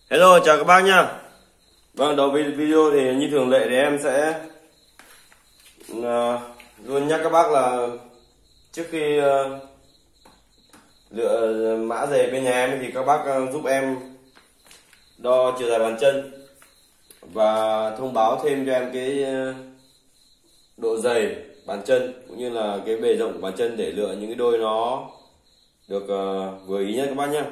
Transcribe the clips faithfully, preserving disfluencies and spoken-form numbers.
Hello, chào các bác nhá. Vâng, đầu video thì như thường lệ thì em sẽ uh, luôn nhắc các bác là trước khi uh, lựa mã giày bên nhà em thì các bác uh, giúp em đo chiều dài bàn chân và thông báo thêm cho em cái uh, độ dày bàn chân cũng như là cái bề rộng của bàn chân để lựa những cái đôi nó được uh, vừa ý nhất các bác nhé.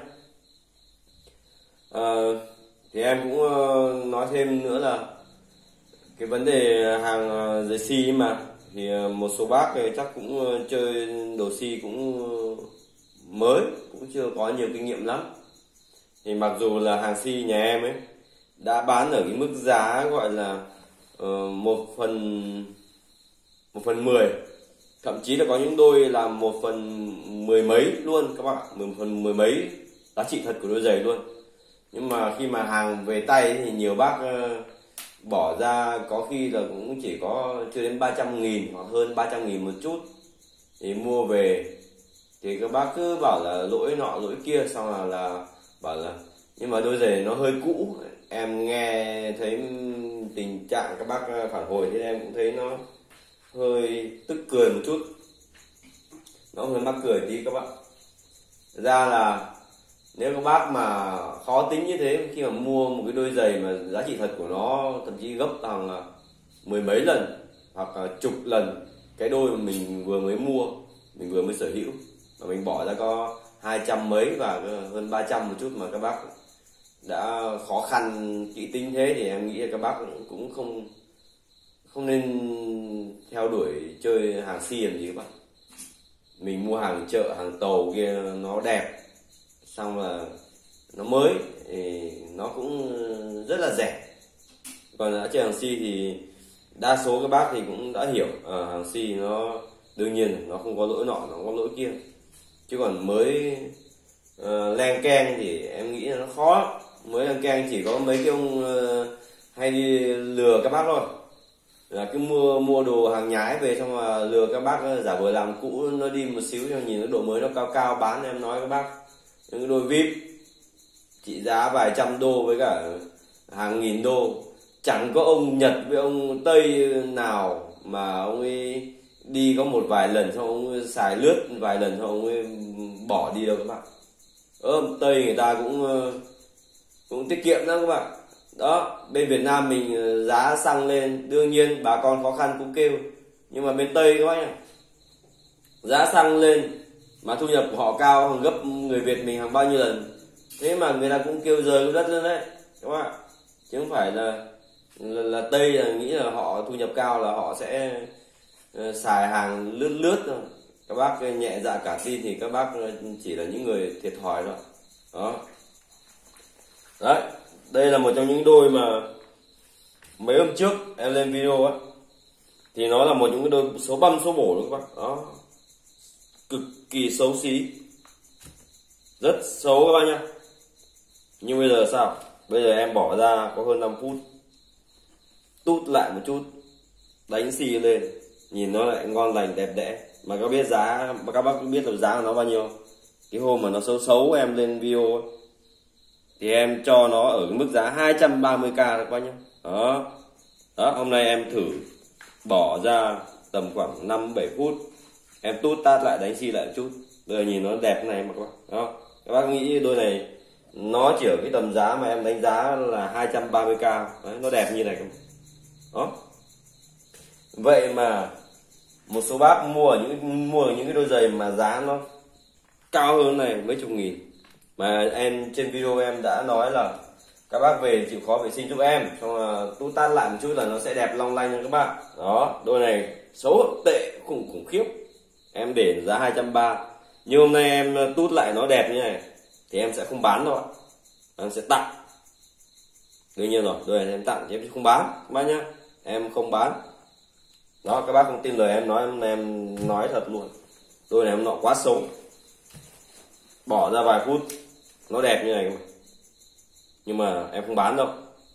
Uh, thì em cũng uh, nói thêm nữa là cái vấn đề hàng uh, giày xi mà thì uh, một số bác thì chắc cũng uh, chơi đồ xi cũng uh, mới, cũng chưa có nhiều kinh nghiệm lắm. Thì mặc dù là hàng xi nhà em ấy đã bán ở cái mức giá gọi là uh, một phần một phần mười, thậm chí là có những đôi là một phần mười mấy luôn các bạn, một phần mười mấy giá trị thật của đôi giày luôn. Nhưng mà khi mà hàng về tay thì nhiều bác uh, bỏ ra có khi là cũng chỉ có chưa đến ba trăm nghìn hoặc hơn ba trăm nghìn một chút thì mua về thì các bác cứ bảo là lỗi nọ lỗi kia, xong là, là bảo là nhưng mà đôi giày nó hơi cũ. Em nghe thấy tình trạng các bác phản hồi thì em cũng thấy nó hơi tức cười một chút, nó hơi mắc cười tí các bạn. Thật ra là nếu các bác mà khó tính như thế, khi mà mua một cái đôi giày mà giá trị thật của nó thậm chí gấp hàng mười mấy lần hoặc là chục lần cái đôi mà mình vừa mới mua, mình vừa mới sở hữu, mà mình bỏ ra có hai trăm mấy và hơn ba trăm một chút mà các bác đã khó khăn kỹ tính thế, thì em nghĩ là các bác cũng không không nên theo đuổi chơi hàng xi làm gì các bạn. Mình mua hàng chợ, hàng tàu kia nó đẹp, xong là nó mới thì nó cũng rất là rẻ. Còn ở chơi hàng xi thì đa số các bác thì cũng đã hiểu à, hàng xi nó đương nhiên nó không có lỗi nọ, nó có lỗi kia, chứ còn mới uh, len keng thì em nghĩ là nó khó. Mới len keng chỉ có mấy cái ông uh, hay đi lừa các bác thôi, là cứ mua mua đồ hàng nhái về xong mà lừa các bác giả vờ làm cũ nó đi một xíu cho nhìn nó độ mới nó cao cao bán. Em nói các bác, những cái đôi vip trị giá vài trăm đô với cả hàng nghìn đô, chẳng có ông Nhật với ông Tây nào mà ông ấy đi có một vài lần xong ông ấy xài lướt vài lần xong ông ấy bỏ đi đâu các bạn. Ông Tây người ta cũng cũng tiết kiệm lắm các bạn. Đó, bên Việt Nam mình giá xăng lên đương nhiên bà con khó khăn cũng kêu, nhưng mà bên Tây các bác nhá, giá xăng lên mà thu nhập của họ cao gấp người Việt mình hàng bao nhiêu lần, thế mà người ta cũng kêu rời cái đất lên đấy các bạn. Chứ không phải là là, là Tây là nghĩ là họ thu nhập cao là họ sẽ uh, xài hàng lướt lướt thôi. Các bác nhẹ dạ cả tin thì các bác chỉ là những người thiệt thòi thôi. Đó, đấy, đây là một trong những đôi mà mấy hôm trước em lên video á, thì nó là một những cái đôi số băm số bổ luôn các bác. Đó, cực kỳ xấu xí, rất xấu các bác nhá. Nhưng bây giờ sao? Bây giờ em bỏ ra có hơn năm phút, tút lại một chút, đánh xì lên, nhìn nó lại ngon lành đẹp đẽ. Mà các biết giá, các bác biết là giá của nó bao nhiêu? Cái hôm mà nó xấu xấu em lên video ấy, thì em cho nó ở cái mức giá hai trăm ba mươi k các bác nhá. Đó, đó, hôm nay em thử bỏ ra tầm khoảng năm bảy phút, em tút tát lại đánh xi lại một chút, bây giờ nhìn nó đẹp này mà các bác. Đó, các bác nghĩ đôi này nó chỉ ở cái tầm giá mà em đánh giá là hai trăm ba mươi k. Đấy, nó đẹp như này các bác. Đó, vậy mà một số bác mua ở những mua ở những cái đôi giày mà giá nó cao hơn này mấy chục nghìn, mà em trên video em đã nói là các bác về chịu khó vệ sinh giúp em, xong là tút tát lại một chút là nó sẽ đẹp long lanh cho các bạn. Đó, đôi này xấu tệ khủng khủng khiếp, em để giá hai trăm ba mươi. Nhưng hôm nay em tút lại nó đẹp như này thì em sẽ không bán đâu ạ, em sẽ tặng. Đương nhiên rồi, đôi này em tặng chứ em không bán các bác nhá, em không bán. Đó, các bác không tin lời em nói, em, em nói thật luôn, đôi này em nọ quá xấu, bỏ ra vài phút nó đẹp như này mà. Nhưng mà em không bán đâu,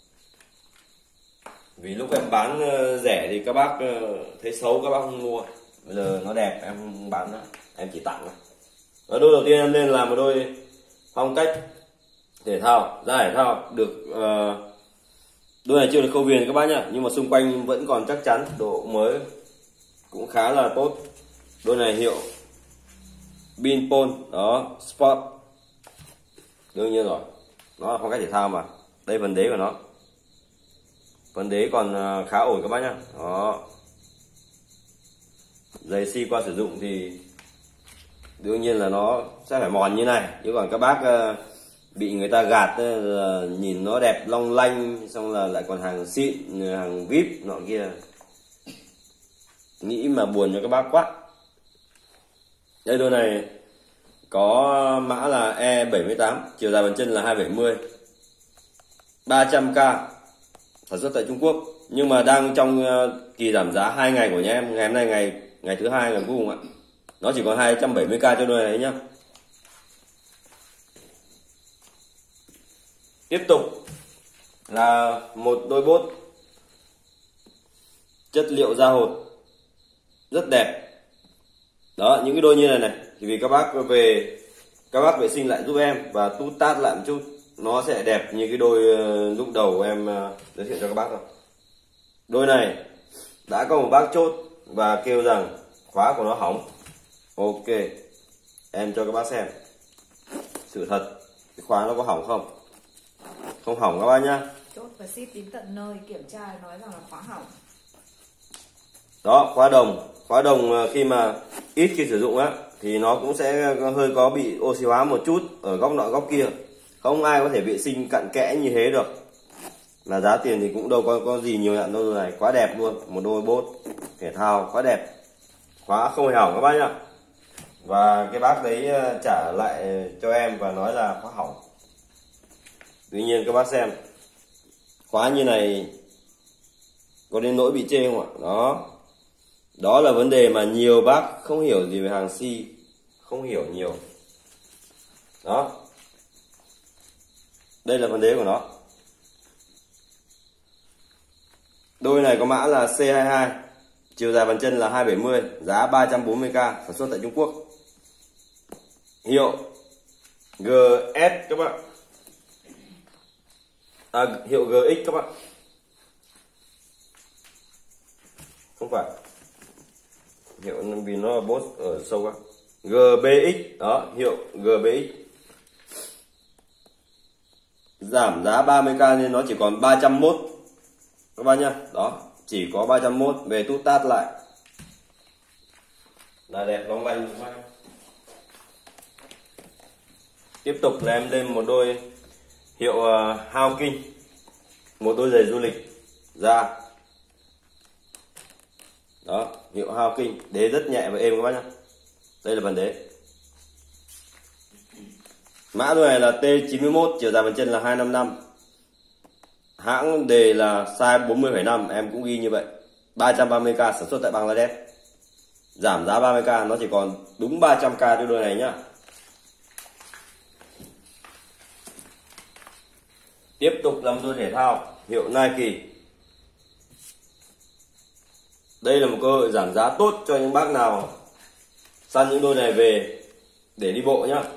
vì lúc em bán rẻ thì các bác thấy xấu các bác không mua. Bây giờ nó đẹp em không bán nữa, em chỉ tặng thôi. Và đôi đầu tiên em lên làm một đôi phong cách thể thao, da thể thao được uh, đôi này chưa được khâu viền các bác nhá, nhưng mà xung quanh vẫn còn chắc chắn, độ mới cũng khá là tốt. Đôi này hiệu Binpol đó, Sport, đương nhiên rồi, nó là phong cách thể thao mà. Đây phần đế của nó, phần đế còn khá ổn các bác nhá. Đó, giày xi qua sử dụng thì đương nhiên là nó sẽ phải mòn như này, chứ còn các bác bị người ta gạt nhìn nó đẹp long lanh, xong là lại còn hàng xịn, hàng vip nọ kia, nghĩ mà buồn cho các bác quá. Đây, đôi này có mã là E bảy mươi tám, chiều dài bàn chân là hai bảy mươi, ba trăm k, sản xuất tại Trung Quốc, nhưng mà đang trong kỳ giảm giá hai ngày của nhà em. Ngày hôm nay ngày ngày thứ hai là cuối cùng ạ, nó chỉ còn hai trăm bảy mươi k cho đôi này nhá. Tiếp tục là một đôi bốt chất liệu da hột rất đẹp. Đó, những cái đôi như này này thì vì các bác về các bác vệ sinh lại giúp em và tút tát lại một chút, nó sẽ đẹp như cái đôi lúc đầu em giới thiệu cho các bác rồi. Đôi này đã có một bác chốt và kêu rằng khóa của nó hỏng. Ok, em cho các bác xem sự thật, cái khóa nó có hỏng không? Không hỏng các bác nhá. Chốt và ship đến tận nơi kiểm tra nói rằng là khóa hỏng. Đó, khóa đồng, khóa đồng khi mà ít khi sử dụng á thì nó cũng sẽ hơi có bị oxy hóa một chút ở góc nọ góc kia. Không ai có thể vệ sinh cặn kẽ như thế được. Là giá tiền thì cũng đâu có có gì nhiều nhận đâu. Này quá đẹp luôn, một đôi bốt thể thao quá đẹp, khóa không hề hỏng các bác nhá. Và cái bác đấy trả lại cho em và nói là khóa hỏng. Tuy nhiên các bác xem, khóa như này có đến nỗi bị chê không ạ? Đó, đó là vấn đề mà nhiều bác không hiểu gì về hàng xi, không hiểu nhiều. Đó, đây là vấn đề của nó. Đôi này có mã là C hai mươi hai, chiều dài bàn chân là hai bảy mươi, giá ba trăm bốn mươi k, sản xuất tại Trung Quốc. Hiệu giê ét các bạn. À, hiệu giê ích các bạn. Không phải. Hiệu vì nó là boss ở sâu quá. giê bê ích, đó, hiệu giê bê ích. Giảm giá ba mươi k nên nó chỉ còn ba trăm mốt các bạn nhá. Đó, chỉ có ba trăm mốt, về tút tát lại là đẹp long lanh. Tiếp tục là em lên một đôi hiệu uh, Hao Kinh, một đôi giày du lịch da. Đó, hiệu Hao Kinh, đế rất nhẹ và êm các bác nhá. Đây là phần đế. Mã đôi này là T chín mươi mốt, chiều dài bàn chân là hai năm năm. Hãng đề là size bốn mươi phẩy năm, em cũng ghi như vậy. ba trăm ba mươi k, sản xuất tại Bangladesh. Giảm giá ba mươi k, nó chỉ còn đúng ba trăm k cho đôi này nhá. Tiếp tục là một đôi thể thao hiệu Nike. Đây là một cơ hội giảm giá tốt cho những bác nào săn những đôi này về để đi bộ nhá.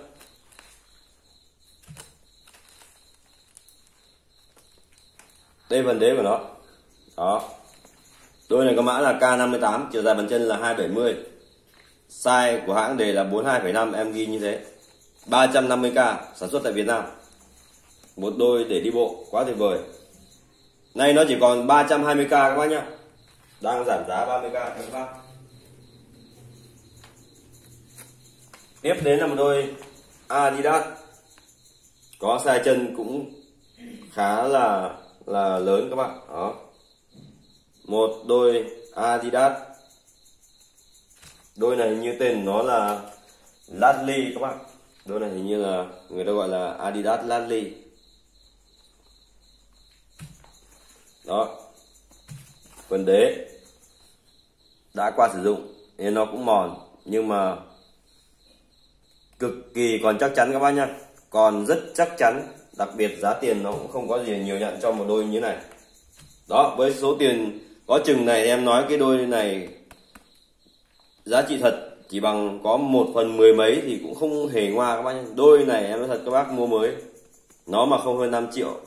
Đây phần đế của nó. Đó, đôi này có mã là K năm mươi tám, chiều dài bàn chân là hai bảy mươi, size của hãng đề là bốn mươi hai phẩy năm, em ghi như thế. Ba trăm năm mươi k, sản xuất tại Việt Nam. Một đôi để đi bộ quá tuyệt vời. Nay nó chỉ còn ba trăm hai mươi k các bác nhá, đang giảm giá ba mươi k cho các bác. Tiếp đến là một đôi Adidas, có size chân cũng khá là là lớn các bạn. Đó, một đôi Adidas. Đôi này như tên nó là Ladley các bạn. Đôi này hình như là người ta gọi là Adidas Ladley. Đó, phần đế đã qua sử dụng nên nó cũng mòn, nhưng mà cực kỳ còn chắc chắn các bác nhá, còn rất chắc chắn. Đặc biệt giá tiền nó cũng không có gì nhiều nhận cho một đôi như thế này. Đó, với số tiền có chừng này em nói cái đôi này giá trị thật chỉ bằng có một phần mười mấy thì cũng không hề ngoa các bác nhá. Đôi này em nói thật các bác mua mới Nó mà không hơn năm triệu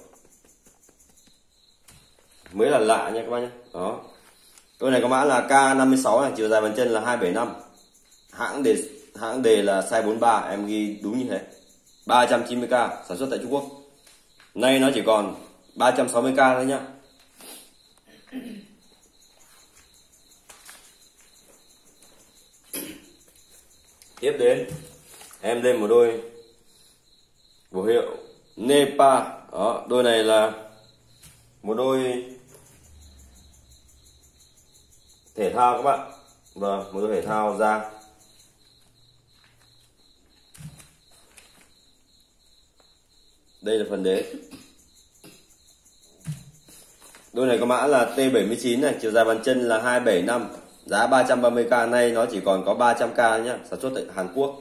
mới là lạ nha các bác nhé. Đó. Đôi này có mã là K năm mươi sáu này, chiều dài bàn chân là hai bảy năm. Hãng đề hãng đề là size bốn mươi ba, em ghi đúng như thế. ba trăm chín mươi k, sản xuất tại Trung Quốc. Nay nó chỉ còn ba trăm sáu mươi k thôi nhá. Tiếp đến em lên một đôi của hiệu Nepa. Đó, đôi này là một đôi thể thao các bạn. Vâng, một đôi thể thao da. Đây là phần đế. Đôi này có mã là T bảy mươi chín này, chiều dài bàn chân là hai bảy năm, giá ba trăm ba mươi k, nay nó chỉ còn có ba trăm k nhá, sản xuất tại Hàn Quốc.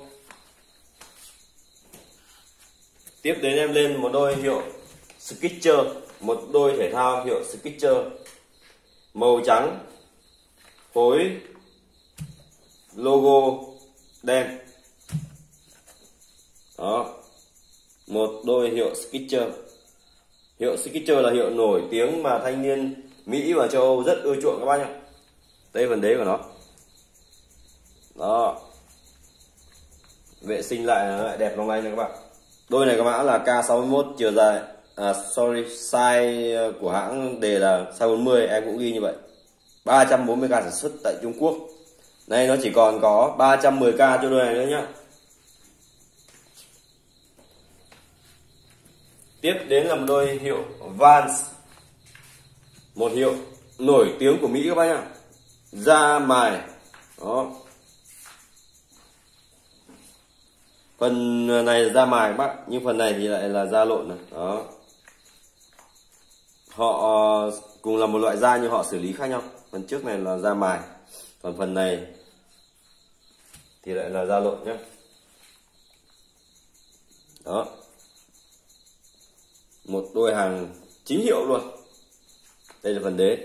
Tiếp đến em lên một đôi hiệu Skechers, một đôi thể thao hiệu Skechers màu trắng, phối logo đen. Đó, một đôi hiệu Skechers. Hiệu Skechers là hiệu nổi tiếng mà thanh niên Mỹ và châu Âu rất ưa chuộng các bác nhé. Đây phần đế của nó. Đó, vệ sinh lại lại đẹp long lanh nha các bạn. Đôi này có mã là K sáu mươi mốt, chiều dài à, sorry size của hãng đề là size bốn mươi, em cũng ghi như vậy. ba trăm bốn mươi k, sản xuất tại Trung Quốc. Nay nó chỉ còn có ba trăm mười k cho đôi này nữa nhá. Tiếp đến là một đôi hiệu Vans, một hiệu nổi tiếng của Mỹ các bác nhá. Da mài. Đó, phần này là da mài các bác, nhưng phần này thì lại là da lộn này. Đó, họ cùng là một loại da nhưng họ xử lý khác nhau. Phần trước này là da mài, còn phần này thì lại là da lộn nhé. Đó, một đôi hàng chính hiệu luôn. Đây là phần đế.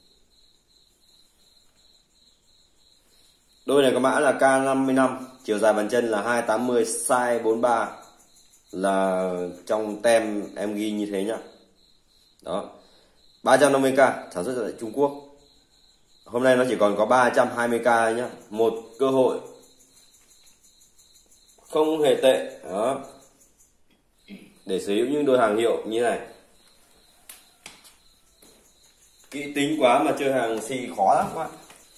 Đôi này có mã là K năm mươi lăm, chiều dài bàn chân là hai tám mươi, size bốn mươi ba, là trong tem em ghi như thế nhá. Đó, ba trăm năm mươi k, sản xuất tại Trung Quốc. Hôm nay nó chỉ còn có ba trăm hai mươi k nhá. Một cơ hội không hề tệ. Đó, để sở hữu những đôi hàng hiệu như này. Kỹ tính quá mà chơi hàng xì khó lắm các bạn.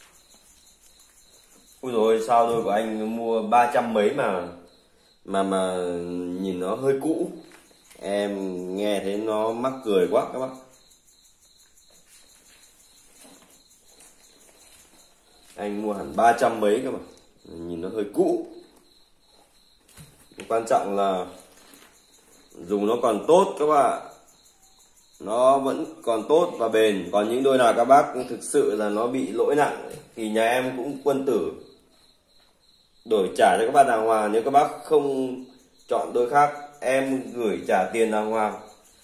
Ui rồi sao đôi của anh mua ba trăm mấy mà mà mà nhìn nó hơi cũ. Em nghe thấy nó mắc cười quá các bác. Anh mua hẳn ba trăm mấy cơ mà nhìn nó hơi cũ. Quan trọng là dùng nó còn tốt các bạn, nó vẫn còn tốt và bền. Còn những đôi nào các bác thực sự là nó bị lỗi nặng thì nhà em cũng quân tử đổi trả cho các bác đàng hoàng. Nếu các bác không chọn đôi khác, em gửi trả tiền đàng hoàng.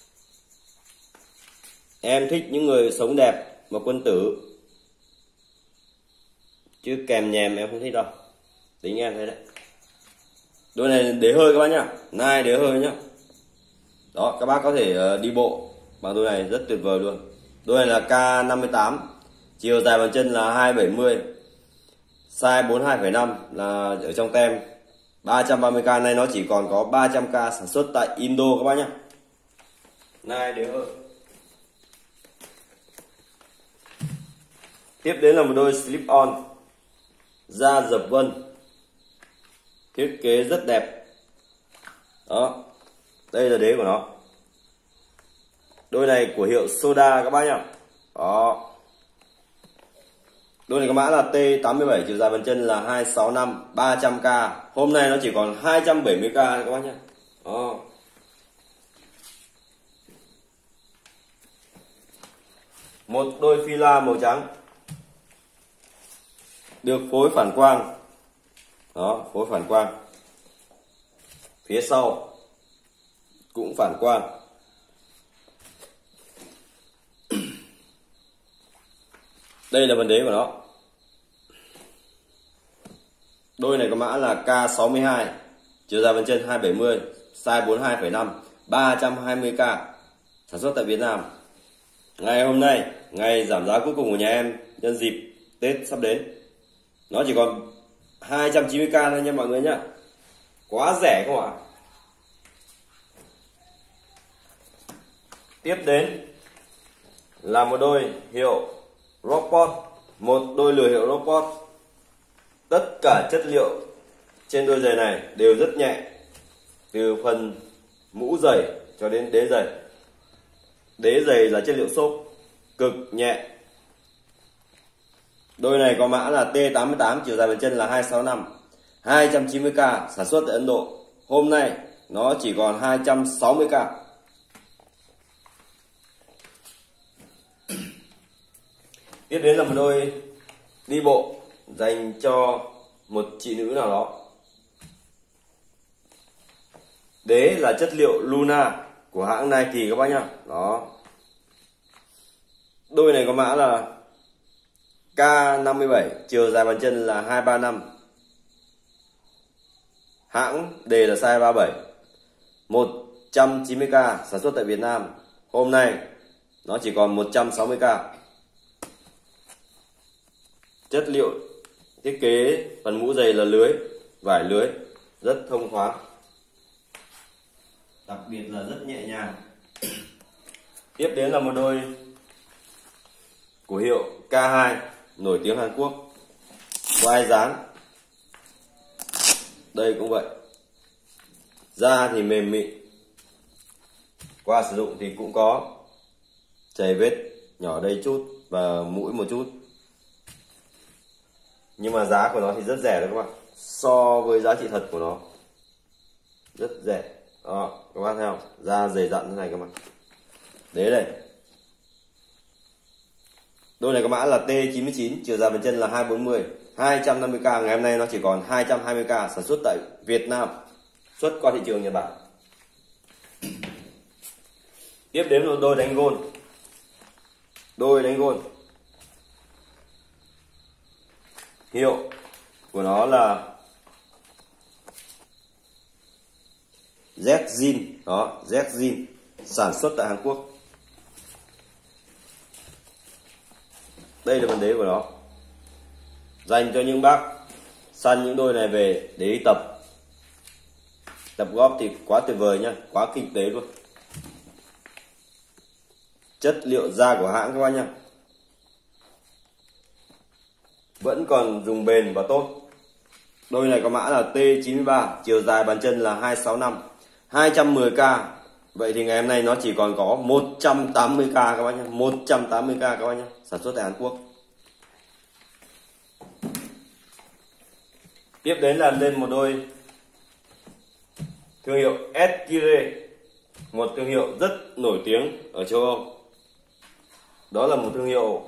Em thích những người sống đẹp và quân tử, chứ kèm nhèm em không thích đâu. Tính em thế đấy. Đôi này đế hơi các bác nhá, nai đế hơi nhá. Đó, các bác có thể đi bộ bằng đôi này rất tuyệt vời luôn. Đôi này là K năm mươi tám, chiều dài bàn chân là hai bảy mươi, size bốn mươi hai phẩy năm, là ở trong tem. Ba trăm ba mươi k, nay nó chỉ còn có ba trăm k, sản xuất tại Indo các bác nhé. Nai đế hơi. Tiếp đến là một đôi slip on da dập vân, thiết kế rất đẹp. Đó, đây là đế của nó. Đôi này của hiệu Soda các bác nhá. Đó, đôi này có mã là T tám mươi bảy, chiều dài bàn chân là hai sáu năm, ba trăm k. Hôm nay nó chỉ còn hai trăm bảy mươi k các bác nhá. Đó, một đôi fila màu trắng, được phối phản quang. Đó, phối phản quang. Phía sau cũng phản quang. Đây là phần đế của nó. Đôi này có mã là K sáu mươi hai, chiều dài bàn chân hai bảy mươi, size bốn mươi hai phẩy năm, ba trăm hai mươi k, sản xuất tại Việt Nam. Ngày hôm nay, ngày giảm giá cuối cùng của nhà em nhân dịp Tết sắp đến, nó chỉ còn hai trăm chín mươi k thôi nha mọi người nhá. Quá rẻ không ạ? Tiếp đến là một đôi hiệu Rockport, một đôi lười hiệu Rockport. Tất cả chất liệu trên đôi giày này đều rất nhẹ, từ phần mũ giày cho đến đế giày. Đế giày là chất liệu xốp cực nhẹ. Đôi này có mã là T tám mươi tám, chiều dài bàn chân là hai sáu năm, hai trăm chín mươi k, sản xuất tại Ấn Độ. Hôm nay nó chỉ còn hai trăm sáu mươi k. Tiếp đến là một đôi đi bộ dành cho một chị nữ nào đó. Đế là chất liệu Luna của hãng Nike các bác nhá. Đó. Đôi này có mã là K năm mươi bảy, chiều dài bàn chân là hai ba năm. Hãng đề là size ba bảy. một trăm chín mươi k, sản xuất tại Việt Nam. Hôm nay nó chỉ còn một trăm sáu mươi k. Chất liệu thiết kế phần mũ giày là lưới, vải lưới rất thông thoáng, đặc biệt là rất nhẹ nhàng. Tiếp đến là một đôi của hiệu K hai, nổi tiếng Hàn Quốc, quai dáng. Đây cũng vậy, da thì mềm mịn, qua sử dụng thì cũng có chảy vết nhỏ đây chút và mũi một chút, nhưng mà giá của nó thì rất rẻ đấy các bạn, so với giá trị thật của nó rất rẻ. Đó, các bạn thấy không, da dày dặn thế này các bạn. Đấy đây, đôi này có mã là T chín mươi chín, chiều dài bàn chân là hai bốn mươi, hai trăm năm mươi k. Ngày hôm nay nó chỉ còn hai trăm hai mươi k, sản xuất tại Việt Nam, xuất qua thị trường Nhật Bản. Tiếp đến là đôi đánh gôn. Đôi đánh gôn hiệu của nó là Zjin. Đó, Zjin, sản xuất tại Hàn Quốc. Đây là phần đế của nó, dành cho những bác săn những đôi này về để đi tập tập golf thì quá tuyệt vời nhá, quá kinh tế luôn. Chất liệu da của hãng các bác nhá, vẫn còn dùng bền và tốt. Đôi này có mã là T chín mươi ba, chiều dài bàn chân là hai sáu năm, hai trăm mười k. Vậy thì ngày hôm nay nó chỉ còn có một trăm tám mươi k các bác nhá, một trăm tám mươi k các bác nhá, sản xuất tại Hàn Quốc. Tiếp đến là lên một đôi thương hiệu Esquire, một thương hiệu rất nổi tiếng ở châu Âu. Đó là một thương hiệu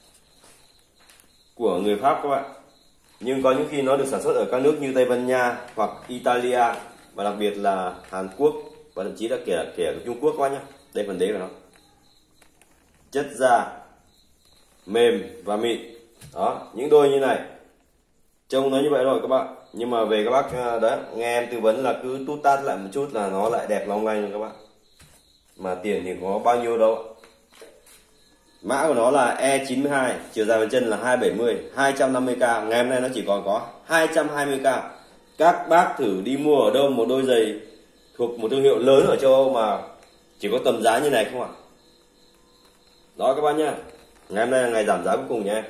của người Pháp các bạn, nhưng có những khi nó được sản xuất ở các nước như Tây Ban Nha hoặc Italia, và đặc biệt là Hàn Quốc, và thậm chí là kể kể ở Trung Quốc các bạn nhé. Đây phần đế của nó, chất da mềm và mịn. Đó, những đôi như này trông nó như vậy rồi các bạn, nhưng mà về các bác đấy nghe em tư vấn là cứ tút tát lại một chút là nó lại đẹp long lanh rồi các bạn, mà tiền thì có bao nhiêu đâu. Mã của nó là E chín mươi hai, chiều dài bàn chân là hai bảy mươi, hai trăm năm mươi k. Ngày hôm nay nó chỉ còn có hai trăm hai mươi k. Các bác thử đi mua ở đâu một đôi giày thuộc một thương hiệu lớn ở châu Âu mà chỉ có tầm giá như này không ạ? Đó các bác nhá, ngày hôm nay là ngày giảm giá cuối cùng nha em.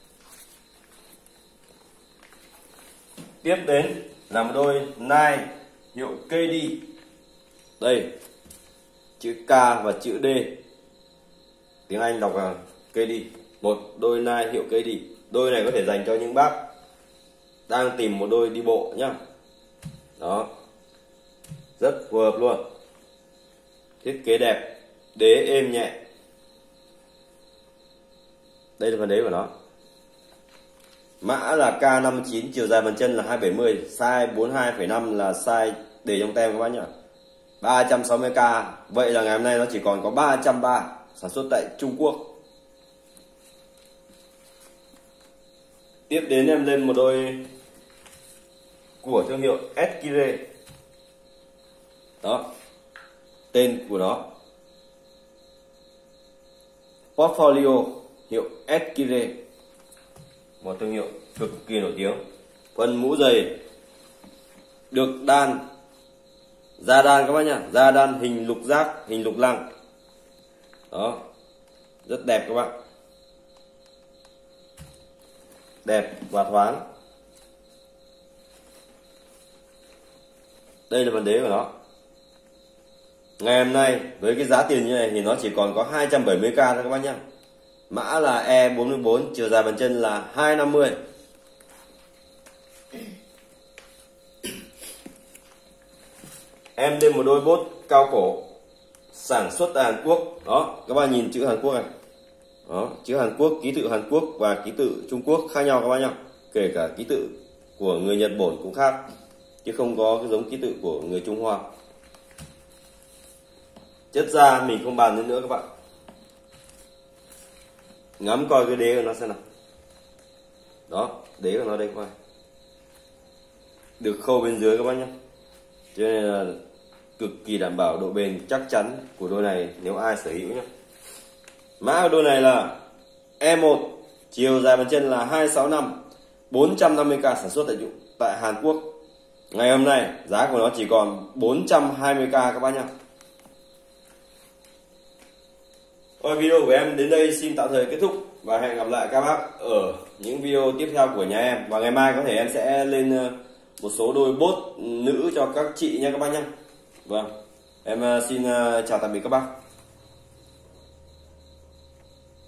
Tiếp đến là một đôi Nike hiệu ca đê. Đây, chữ K và chữ D, tiếng Anh đọc là ca đê. Một đôi Nike hiệu ca đê. Đôi này có thể dành cho những bác đang tìm một đôi đi bộ nhá. Đó, rất phù hợp luôn. Thiết kế đẹp, đế êm nhẹ. Đây là phần đế của nó. Mã là K năm mươi chín, chiều dài bàn chân là hai bảy mươi, size bốn mươi hai phẩy năm là size để trong tem các bác nhá. ba trăm sáu mươi k. Vậy là ngày hôm nay nó chỉ còn có ba trăm ba mươi, sản xuất tại Trung Quốc. Tiếp đến em lên một đôi của thương hiệu Esquire. Đó, tên của nó Portfolio, hiệu Esquire, một thương hiệu cực kỳ nổi tiếng. Phần mũ giày được đan, da đan các bác nhá, da đan hình lục giác, hình lục lăng. Đó, rất đẹp các bạn, đẹp và thoáng. Đây là phần đế của nó. Ngày hôm nay với cái giá tiền như này thì nó chỉ còn có hai trăm bảy mươi k thôi các bác nhá. Mã là E bốn mươi bốn, chiều dài bàn chân là hai năm mươi. Em lên một đôi bốt cao cổ sản xuất tại Hàn Quốc. Đó, các bạn nhìn chữ Hàn Quốc này. Đó, chữ Hàn Quốc, ký tự Hàn Quốc và ký tự Trung Quốc khác nhau các bạn nhá. Kể cả ký tự của người Nhật Bản cũng khác, chứ không có cái giống ký tự của người Trung Hoa. Chất da mình không bàn đến nữa các bạn. Ngắm coi cái đế của nó xem nào. Đó, đế của nó đây các bạn. Được khâu bên dưới các bác nhé. Cho nên là cực kỳ đảm bảo độ bền chắc chắn của đôi này nếu ai sở hữu nhé. Mã của đôi này là E một, chiều dài bàn chân là hai sáu năm, bốn trăm năm mươi k, sản xuất tại tại Hàn Quốc. Ngày hôm nay giá của nó chỉ còn bốn trăm hai mươi k các bác nhé. Thôi, video của em đến đây xin tạm thời kết thúc và hẹn gặp lại các bác ở những video tiếp theo của nhà em. Và ngày mai có thể em sẽ lên một số đôi bốt nữ cho các chị nha các bác nhé. Vâng, em xin chào tạm biệt các bác.